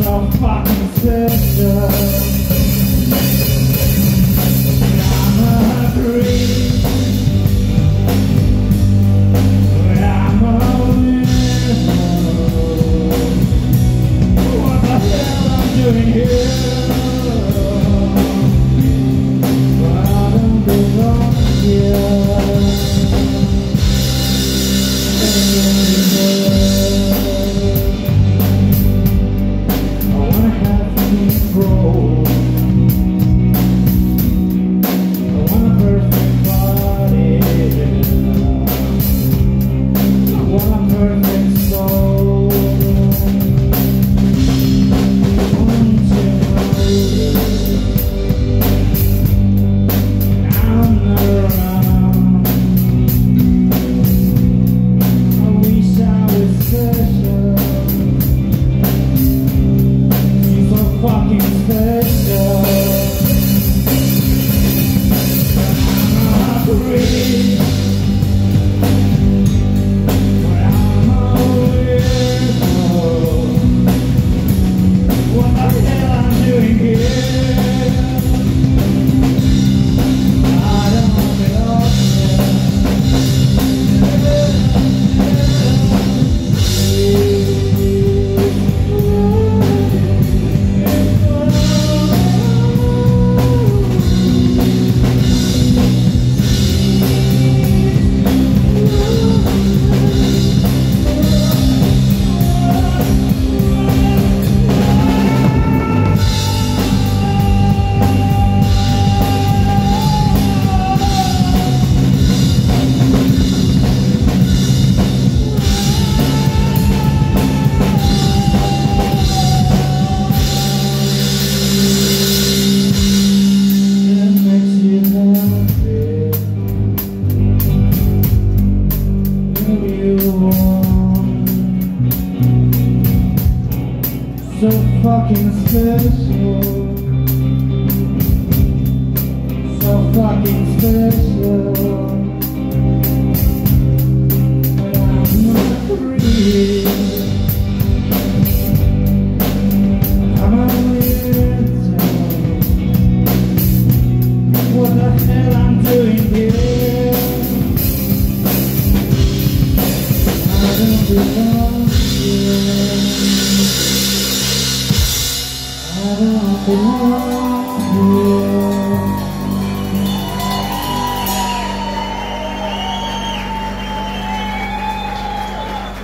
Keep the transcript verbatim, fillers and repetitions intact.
so fucking special. I'm a dream, but I'm a winner. What the hell I'm doing here? But I don't belong here. So fucking special, so fucking special, but I'm not real. I'm a winter. What the hell I'm doing here? I don't belong here. I don't belong here.